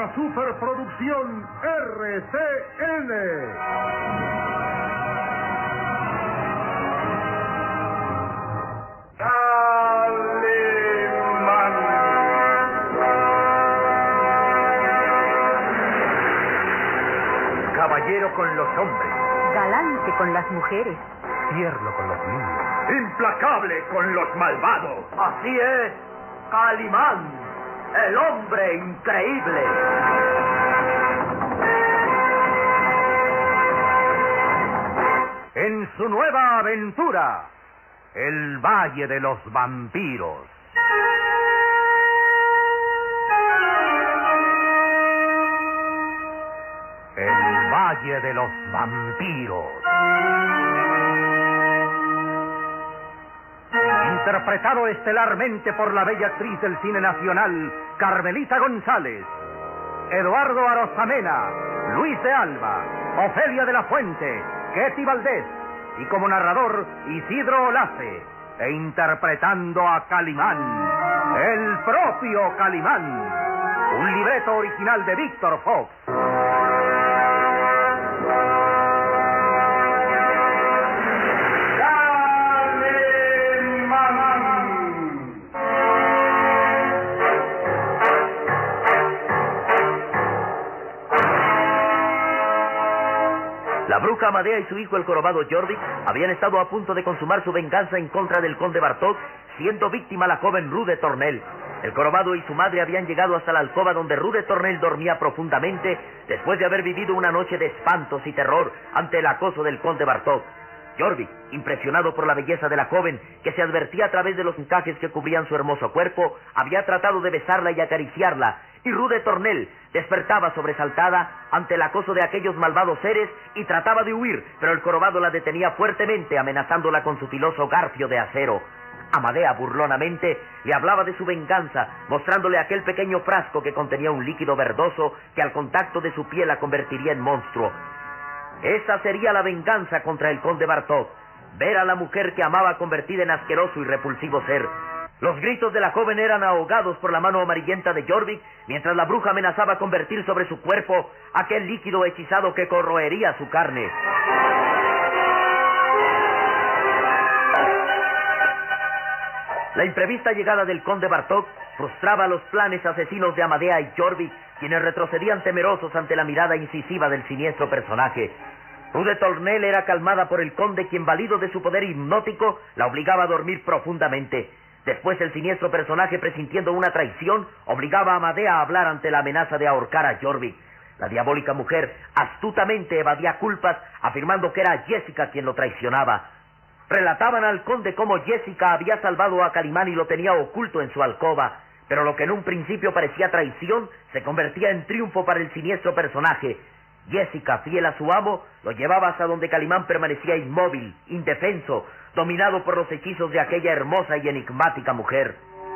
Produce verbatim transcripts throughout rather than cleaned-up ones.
una superproducción R C N. Caballero con los hombres, galante con las mujeres, tierno con los niños, implacable con los malvados. Así es, Calimán, el hombre increíble. En su nueva aventura, el Valle de los Vampiros. El Valle de los Vampiros. Interpretado estelarmente por la bella actriz del cine nacional, Carmelita González, Eduardo Arosamena, Luis de Alba, Ofelia de la Fuente, Ketty Valdés, y como narrador, Isidro Olace, e interpretando a Calimán, el propio Calimán, un libreto original de Víctor Fox. La bruja Amadea y su hijo el jorobado Jorvik habían estado a punto de consumar su venganza en contra del conde Bartók, siendo víctima la joven Rue de Tournelle. El jorobado y su madre habían llegado hasta la alcoba donde Rue de Tournelle dormía profundamente después de haber vivido una noche de espantos y terror ante el acoso del conde Bartók. Jorvik, impresionado por la belleza de la joven, que se advertía a través de los encajes que cubrían su hermoso cuerpo, había tratado de besarla y acariciarla, y Rue de Tournelle despertaba sobresaltada ante el acoso de aquellos malvados seres y trataba de huir, pero el jorobado la detenía fuertemente, amenazándola con su filoso garfio de acero. Amadea, burlonamente, le hablaba de su venganza, mostrándole aquel pequeño frasco que contenía un líquido verdoso que al contacto de su piel la convertiría en monstruo. Esa sería la venganza contra el conde Bartók, ver a la mujer que amaba convertida en asqueroso y repulsivo ser. Los gritos de la joven eran ahogados por la mano amarillenta de Jorvik, mientras la bruja amenazaba convertir sobre su cuerpo aquel líquido hechizado que corroería su carne. La imprevista llegada del conde Bartók frustraba los planes asesinos de Amadea y Jorvik, quienes retrocedían temerosos ante la mirada incisiva del siniestro personaje. Rue de Tournelle era calmada por el conde, quien, valido de su poder hipnótico, la obligaba a dormir profundamente. Después, el siniestro personaje, presintiendo una traición, obligaba a Amadea a hablar ante la amenaza de ahorcar a Jorvik. La diabólica mujer astutamente evadía culpas, afirmando que era Jessica quien lo traicionaba. Relataban al conde cómo Jessica había salvado a Calimán y lo tenía oculto en su alcoba, pero lo que en un principio parecía traición se convertía en triunfo para el siniestro personaje. Jessica, fiel a su amo, lo llevaba hasta donde Calimán permanecía inmóvil, indefenso, dominado por los hechizos de aquella hermosa y enigmática mujer.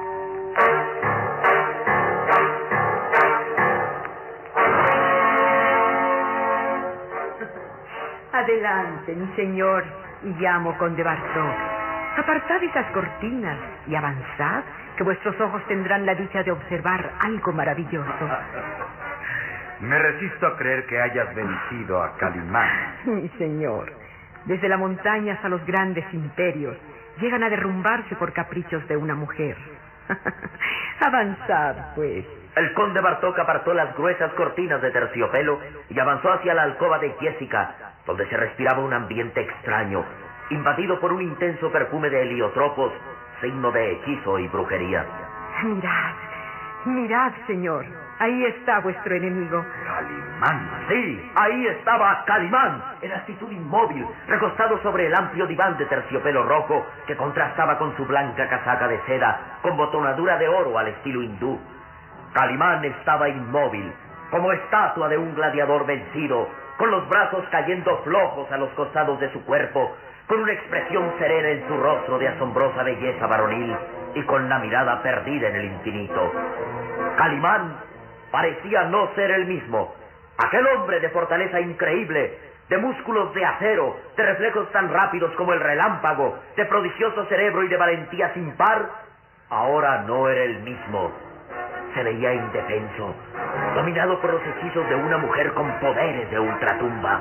Adelante, mi señor y llamo conde Bartók. Apartad esas cortinas y avanzad, que vuestros ojos tendrán la dicha de observar algo maravilloso. Me resisto a creer que hayas vencido a Calimán. Mi señor, desde las montañas a los grandes imperios llegan a derrumbarse por caprichos de una mujer. Avanzad, pues. El conde Bartók apartó las gruesas cortinas de terciopelo y avanzó hacia la alcoba de Jessica, donde se respiraba un ambiente extraño, invadido por un intenso perfume de heliotropos, signo de hechizo y brujería. Mirad, mirad, señor. Ahí está vuestro enemigo. Calimán. Sí, ahí estaba Calimán, en actitud inmóvil, recostado sobre el amplio diván de terciopelo rojo que contrastaba con su blanca casaca de seda, con botonadura de oro al estilo hindú. Calimán estaba inmóvil, como estatua de un gladiador vencido, con los brazos cayendo flojos a los costados de su cuerpo, con una expresión serena en su rostro de asombrosa belleza varonil y con la mirada perdida en el infinito. Calimán parecía no ser el mismo. Aquel hombre de fortaleza increíble, de músculos de acero, de reflejos tan rápidos como el relámpago, de prodigioso cerebro y de valentía sin par, ahora no era el mismo. se veía indefenso, dominado por los hechizos de una mujer con poderes de ultratumba.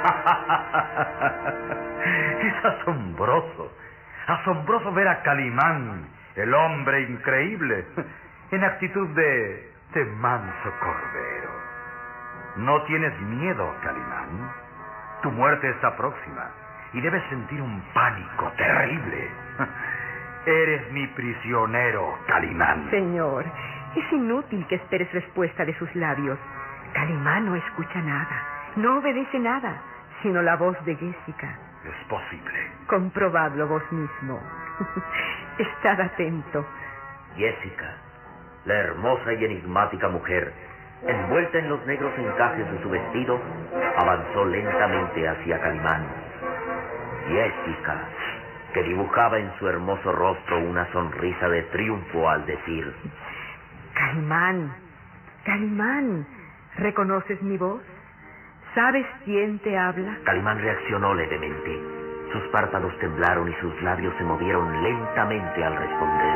Es asombroso, asombroso ver a Calimán, el hombre increíble, en actitud de, de manso cordero. No tienes miedo, Calimán. Tu muerte está próxima y debes sentir un pánico terrible. Eres mi prisionero, Calimán. Señor, es inútil que esperes respuesta de sus labios. Calimán no escucha nada, no obedece nada, sino la voz de Jessica. Es posible. Comprobadlo vos mismo. Estad atento. Jessica, la hermosa y enigmática mujer, envuelta en los negros encajes de su vestido, avanzó lentamente hacia Calimán. Jessica, que dibujaba en su hermoso rostro una sonrisa de triunfo al decir: Calimán, Calimán, ¿reconoces mi voz? ¿Sabes quién te habla? Calimán reaccionó levemente. Sus párpados temblaron y sus labios se movieron lentamente al responder.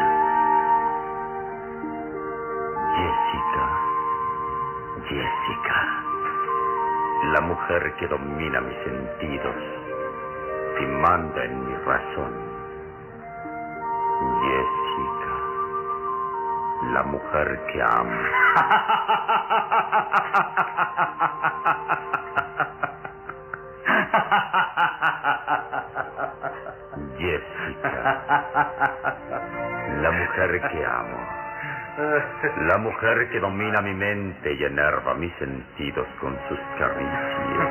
Jessica, Jessica, la mujer que domina mis sentidos y manda en mi razón. Jessica, la mujer que amo. Jessica, la mujer que amo. La mujer que domina mi mente y enerva mis sentidos con sus caricias.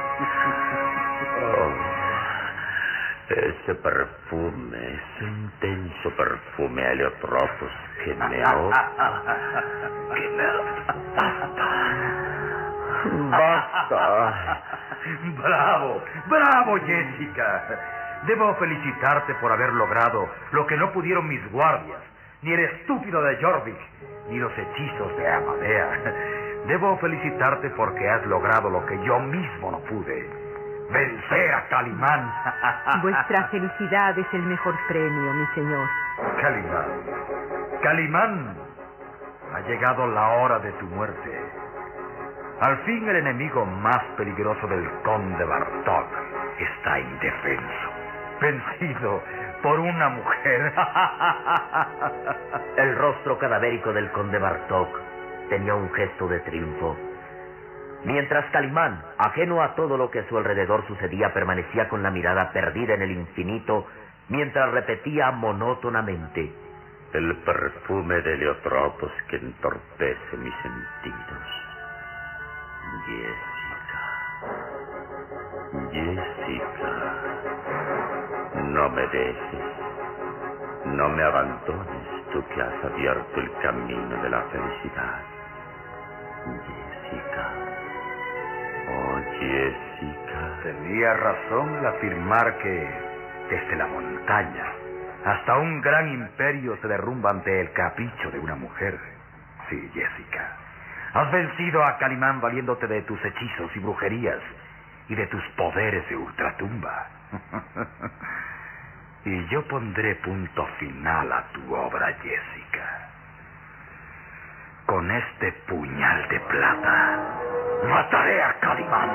Oh, ese perfume, ese intenso perfume heliotropos que me ahoga, que me basta. Basta. Bravo, bravo, Jessica. Debo felicitarte por haber logrado lo que no pudieron mis guardias, ni el estúpido de Jorvik, ni los hechizos de Amadea. Debo felicitarte porque has logrado lo que yo mismo no pude: vencer a Calimán. Vuestra felicidad es el mejor premio, mi señor. Calimán, Calimán, ha llegado la hora de tu muerte. Al fin el enemigo más peligroso del conde Bartók está indefenso, vencido por una mujer. El rostro cadavérico del conde Bartók tenía un gesto de triunfo. Mientras Calimán, ajeno a todo lo que a su alrededor sucedía, permanecía con la mirada perdida en el infinito, mientras repetía monótonamente: el perfume de heliotropos que entorpece mis sentidos. Jessica, Jessica, no me dejes, no me abandones, tú que has abierto el camino de la felicidad. Jessica, oh Jessica. Tenía razón al afirmar que desde la montaña hasta un gran imperio se derrumba ante el capricho de una mujer. Sí, Jessica, has vencido a Calimán valiéndote de tus hechizos y brujerías y de tus poderes de ultratumba. Y yo pondré punto final a tu obra, Jessica. Con este puñal de plata mataré a Calimán.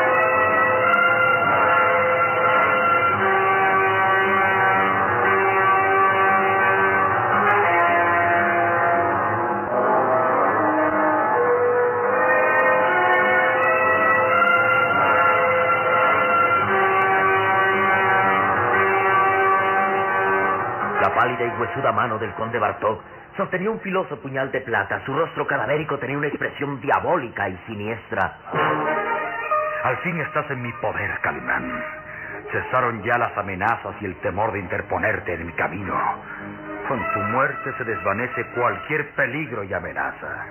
La pálida y huesuda mano del conde Bartók sostenía un filoso puñal de plata. Su rostro cadavérico tenía una expresión diabólica y siniestra. Al fin estás en mi poder, Calimán. Cesaron ya las amenazas y el temor de interponerte en mi camino. Con tu muerte se desvanece cualquier peligro y amenaza.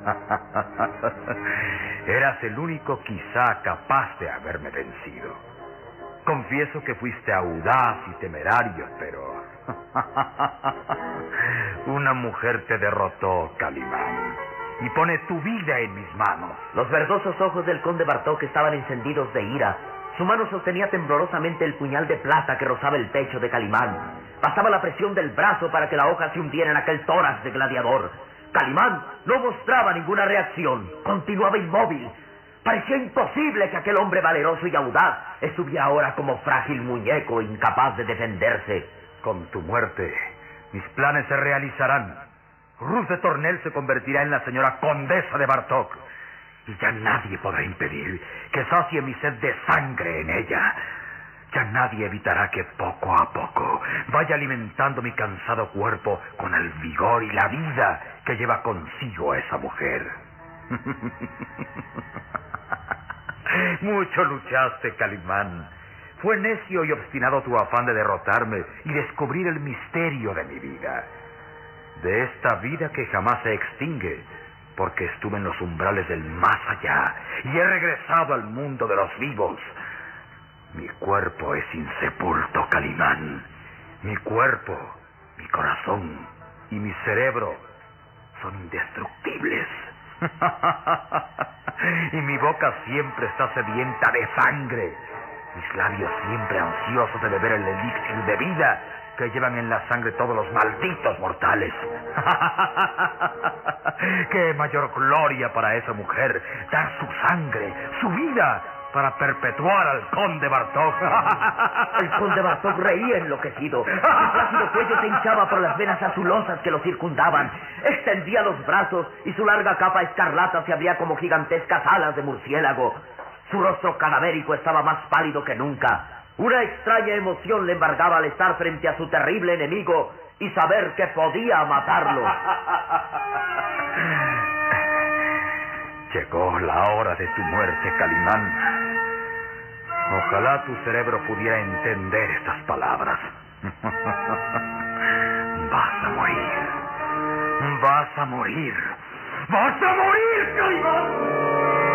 Eras el único quizá capaz de haberme vencido. Confieso que fuiste audaz y temerario, pero una mujer te derrotó, Calimán, y pone tu vida en mis manos. Los verdosos ojos del conde Bartók estaban encendidos de ira. Su mano sostenía temblorosamente el puñal de plata que rozaba el pecho de Calimán. Bastaba la presión del brazo para que la hoja se hundiera en aquel tórax de gladiador. Calimán no mostraba ninguna reacción. Continuaba inmóvil. Parecía imposible que aquel hombre valeroso y audaz estuviera ahora como frágil muñeco incapaz de defenderse. Con tu muerte, mis planes se realizarán. Ruth de Tornel se convertirá en la señora condesa de Bartók. Y ya nadie podrá impedir que sacie mi sed de sangre en ella. Ya nadie evitará que poco a poco vaya alimentando mi cansado cuerpo con el vigor y la vida que lleva consigo esa mujer. Mucho luchaste, Calimán. Fue necio y obstinado tu afán de derrotarme y descubrir el misterio de mi vida. De esta vida que jamás se extingue, porque estuve en los umbrales del más allá y he regresado al mundo de los vivos. Mi cuerpo es insepulto, Calimán. Mi cuerpo, mi corazón y mi cerebro son indestructibles. Y mi boca siempre está sedienta de sangre. Mis labios siempre ansiosos de beber el elixir de vida que llevan en la sangre todos los malditos mortales. ¡Qué mayor gloria para esa mujer! Dar su sangre, su vida, para perpetuar al conde Bartók. El conde Bartók reía enloquecido. Su plácido cuello se hinchaba por las venas azulosas que lo circundaban. Extendía los brazos y su larga capa escarlata se abría como gigantescas alas de murciélago. Su rostro cadavérico estaba más pálido que nunca. Una extraña emoción le embargaba al estar frente a su terrible enemigo y saber que podía matarlo. Llegó la hora de tu muerte, Calimán. Ojalá tu cerebro pudiera entender estas palabras. Vas a morir. Vas a morir. ¡Vas a morir, Calimán!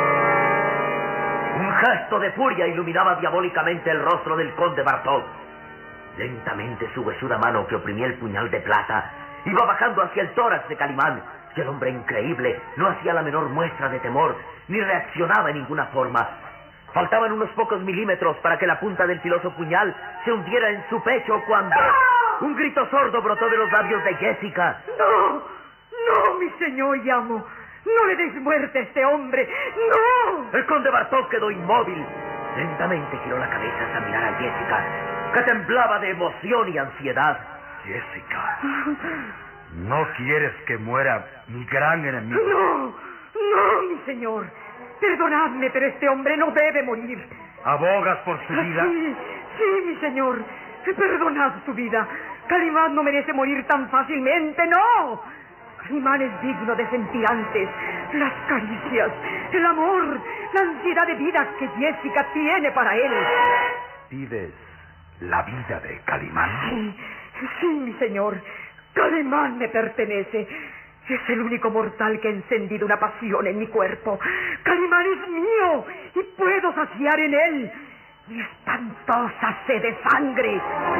Un gesto de furia iluminaba diabólicamente el rostro del conde Bartók. Lentamente su huesuda mano que oprimía el puñal de plata iba bajando hacia el tórax de Calimán, y el hombre increíble no hacía la menor muestra de temor, ni reaccionaba en ninguna forma. Faltaban unos pocos milímetros para que la punta del filoso puñal se hundiera en su pecho cuando un grito sordo brotó de los labios de Jessica. ¡No! ¡No, mi señor y amo! ¡No le deis muerte a este hombre! ¡No! El conde Bartók quedó inmóvil. Lentamente giró la cabeza hasta mirar a Jessica, que temblaba de emoción y ansiedad. Jessica, ¿no quieres que muera mi gran enemigo? ¡No! ¡No, mi señor! Perdonadme, pero este hombre no debe morir. ¿Abogas por su vida? Sí, sí, mi señor. Perdonad su vida. Calimán no merece morir tan fácilmente, no. Calimán es digno de sentir antes las caricias, el amor, la ansiedad de vida que Jessica tiene para él. ¿Pides la vida de Calimán? Sí, sí, mi señor. Calimán me pertenece. Es el único mortal que ha encendido una pasión en mi cuerpo. Calimán es mío y puedo saciar en él mi espantosa sed de sangre.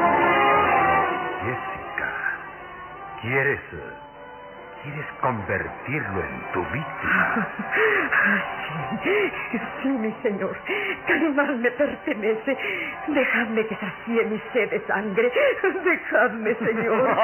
Jessica, ¿quieres... ¿Quieres convertirlo en tu víctima? Sí, sí, mi señor. Calimán me pertenece. Dejadme que sacie mi sed de sangre. Dejadme, señor.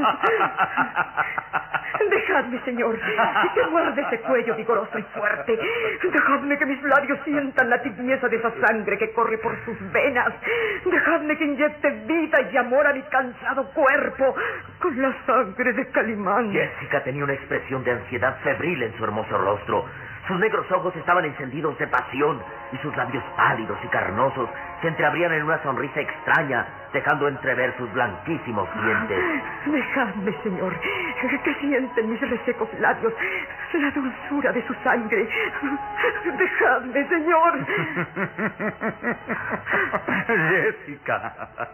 Dejadme, señor, que guarde ese cuello vigoroso y fuerte. Dejadme que mis labios sientan la tibieza de esa sangre que corre por sus venas. Dejadme que inyecte vida y amor a mi cansado cuerpo con la sangre de Calimán. Jessica tenía una expresión de ansiedad febril en su hermoso rostro. Sus negros ojos estaban encendidos de pasión y sus labios pálidos y carnosos se entreabrían en una sonrisa extraña, dejando entrever sus blanquísimos dientes. Dejadme, señor, que sienten mis resecos labios la dulzura de su sangre. Dejadme, señor. Jessica,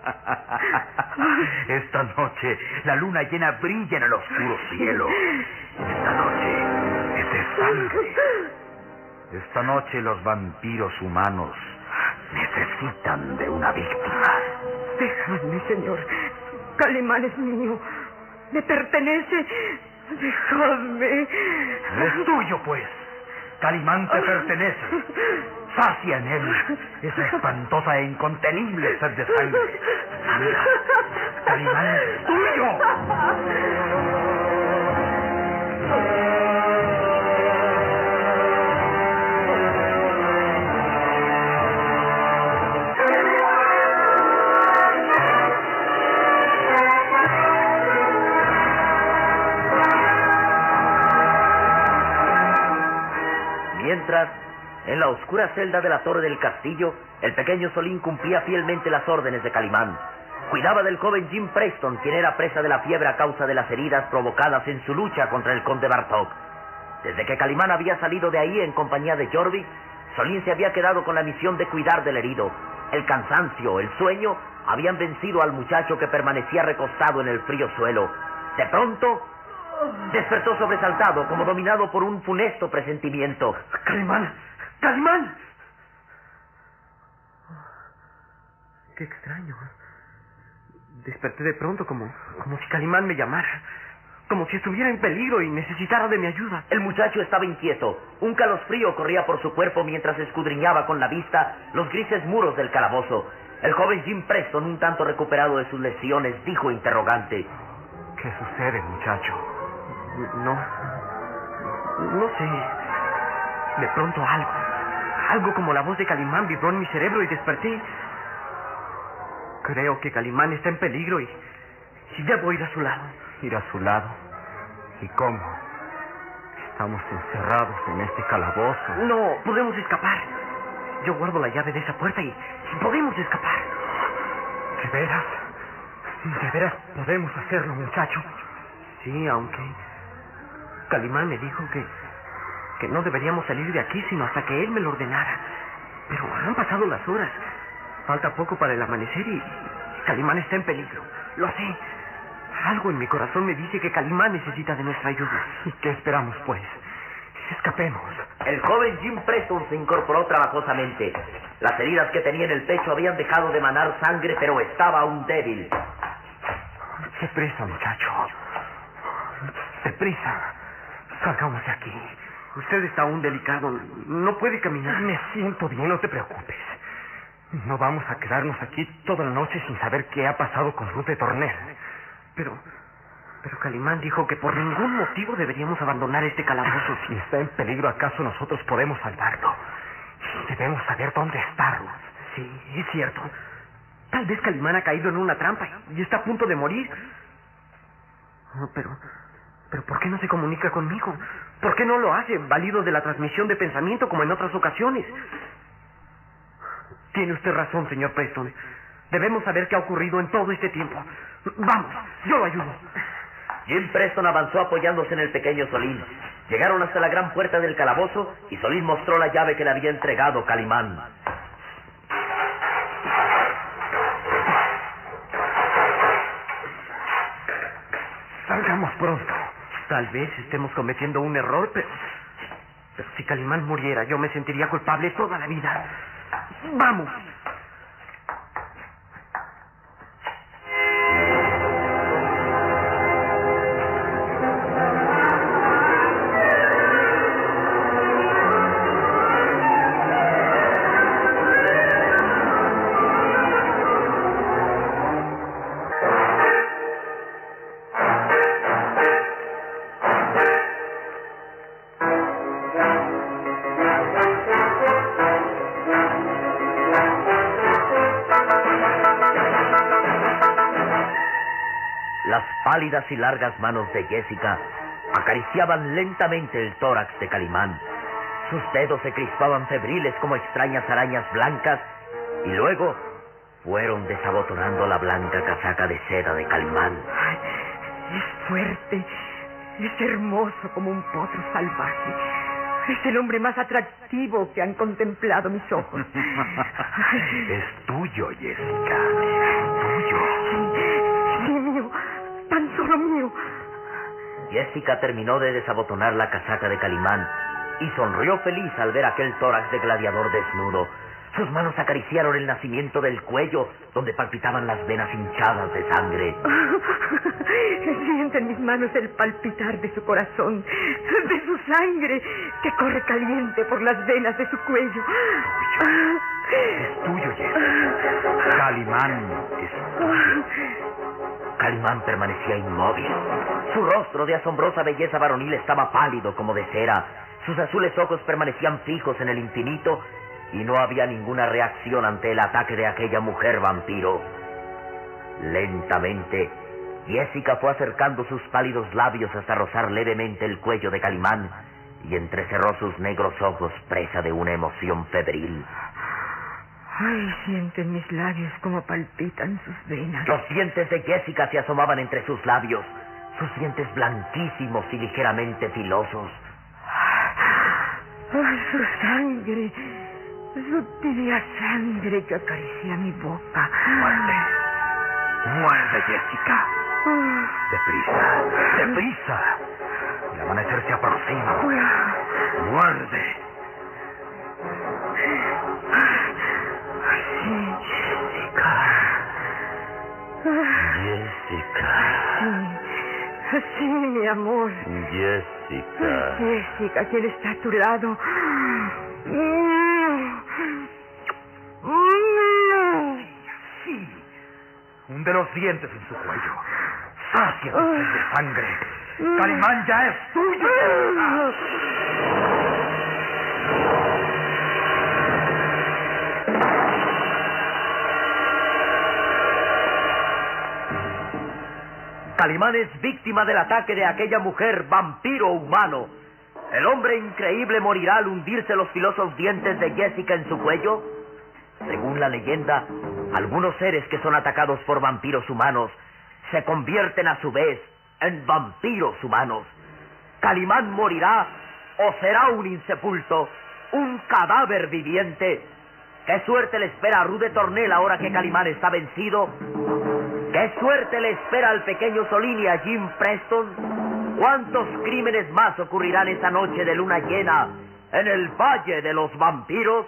esta noche la luna llena brilla en el oscuro cielo. Esta noche es de sangre. Esta noche los vampiros humanos necesitan de una víctima. Dejadme, señor. Calimán es mío. Me pertenece. Dejadme. Es tuyo, pues. Calimán te pertenece. Sacia en él esa espantosa e incontenible sed de sangre. Anda, Calimán es tuyo. Mientras, en la oscura celda de la torre del castillo, el pequeño Solín cumplía fielmente las órdenes de Calimán. Cuidaba del joven Jim Preston, quien era presa de la fiebre a causa de las heridas provocadas en su lucha contra el conde Bartok. Desde que Calimán había salido de ahí en compañía de Jorvik, Solín se había quedado con la misión de cuidar del herido. El cansancio, el sueño, habían vencido al muchacho que permanecía recostado en el frío suelo. De pronto, despertó sobresaltado, como dominado por un funesto presentimiento. ¡Calimán! ¡Calimán! Qué extraño. Desperté de pronto como, como si Calimán me llamara. Como si estuviera en peligro y necesitara de mi ayuda. El muchacho estaba inquieto. Un calosfrío corría por su cuerpo mientras escudriñaba con la vista los grises muros del calabozo. El joven Jim Preston, un tanto recuperado de sus lesiones, dijo interrogante: ¿Qué sucede, muchacho? No... No sé. De pronto algo... Algo como la voz de Calimán vibró en mi cerebro y desperté. Creo que Calimán está en peligro y... y debo ir a su lado. ¿Ir a su lado? ¿Y cómo? Estamos encerrados en este calabozo. No, podemos escapar. Yo guardo la llave de esa puerta y, y podemos escapar. ¿De veras? ¿De veras podemos hacerlo, muchacho? Sí, aunque... Calimán me dijo que... que no deberíamos salir de aquí sino hasta que él me lo ordenara. Pero han pasado las horas. Falta poco para el amanecer y... Calimán está en peligro. Lo sé. Algo en mi corazón me dice que Calimán necesita de nuestra ayuda. ¿Y qué esperamos, pues? Escapemos. El joven Jim Preston se incorporó trabajosamente. Las heridas que tenía en el pecho habían dejado de manar sangre, pero estaba aún débil. Deprisa, muchacho. Deprisa. Salgamos de aquí. Usted está aún delicado. No puede caminar. Me siento bien, no te preocupes. No vamos a quedarnos aquí toda la noche sin saber qué ha pasado con Ruth de Tornel. Pero... Pero Calimán dijo que por ningún motivo deberíamos abandonar este calabozo. Si está en peligro, ¿acaso nosotros podemos salvarlo? Debemos saber dónde está Ruth. Sí, es cierto. Tal vez Calimán ha caído en una trampa y está a punto de morir. Oh, pero... Pero ¿por qué no se comunica conmigo? ¿Por qué no lo hace, valido de la transmisión de pensamiento como en otras ocasiones? Tiene usted razón, señor Preston. Debemos saber qué ha ocurrido en todo este tiempo. Vamos, yo lo ayudo. Jim Preston avanzó apoyándose en el pequeño Solín. Llegaron hasta la gran puerta del calabozo y Solín mostró la llave que le había entregado Calimán. Salgamos pronto. Tal vez estemos cometiendo un error, pero... pero si Calimán muriera, yo me sentiría culpable toda la vida. ¡Vamos! Las pálidas y largas manos de Jessica acariciaban lentamente el tórax de Calimán. Sus dedos se crispaban febriles como extrañas arañas blancas y luego fueron desabotonando la blanca casaca de seda de Calimán. Ay, es fuerte, es hermoso como un potro salvaje. Es el hombre más atractivo que han contemplado mis ojos. Es tuyo, Jessica. Es tuyo. Sí, mío. Tan solo mío. Jessica terminó de desabotonar la casaca de Calimán y sonrió feliz al ver aquel tórax de gladiador desnudo. Sus manos acariciaron el nacimiento del cuello, donde palpitaban las venas hinchadas de sangre. Siento en mis manos el palpitar de su corazón, de su sangre, que corre caliente por las venas de su cuello. Es tuyo, Jessica. Calimán es tuyo. Calimán permanecía inmóvil. Su rostro de asombrosa belleza varonil estaba pálido como de cera. Sus azules ojos permanecían fijos en el infinito y no había ninguna reacción ante el ataque de aquella mujer vampiro. Lentamente, Jessica fue acercando sus pálidos labios hasta rozar levemente el cuello de Calimán y entrecerró sus negros ojos presa de una emoción febril. Ay, sienten mis labios como palpitan sus venas. Los dientes de Jessica se asomaban entre sus labios, sus dientes blanquísimos y ligeramente filosos. Ay, su sangre, su tibia sangre que acaricia mi boca. Muerde, muerde, Jessica. Deprisa, deprisa. El amanecer se aproxima. Muerde. Jessica. Jessica. Sí, sí, mi amor. Jessica. Jessica, ¿quién está a tu lado? Sí. Hunde los dientes en su cuello. Sacia tu sed de sangre. Calimán ya es tuyo. Calimán es víctima del ataque de aquella mujer vampiro humano. ¿El hombre increíble morirá al hundirse los filosos dientes de Jessica en su cuello? Según la leyenda, algunos seres que son atacados por vampiros humanos se convierten a su vez en vampiros humanos. ¿Calimán morirá o será un insepulto, un cadáver viviente? ¿Qué suerte le espera a Rude Tornel ahora que Calimán está vencido? ¿Qué suerte le espera al pequeño Solín y a Jim Preston? ¿Cuántos crímenes más ocurrirán esa noche de luna llena en el Valle de los Vampiros?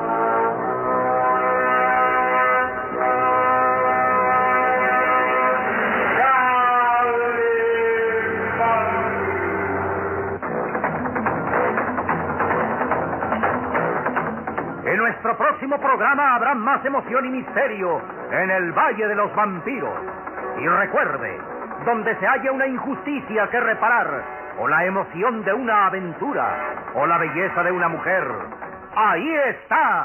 En nuestro próximo programa habrá más emoción y misterio en el Valle de los Vampiros. Y recuerde, donde se haya una injusticia que reparar, o la emoción de una aventura, o la belleza de una mujer, ahí está.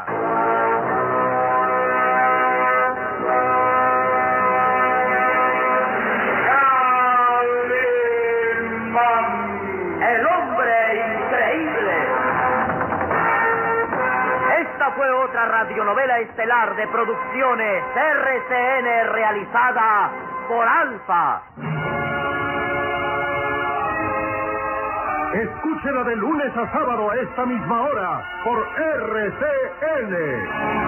El hombre increíble. Esta fue otra radionovela estelar de Producciones R C N realizada por Alfa. Escúchela de lunes a sábado a esta misma hora por R C N.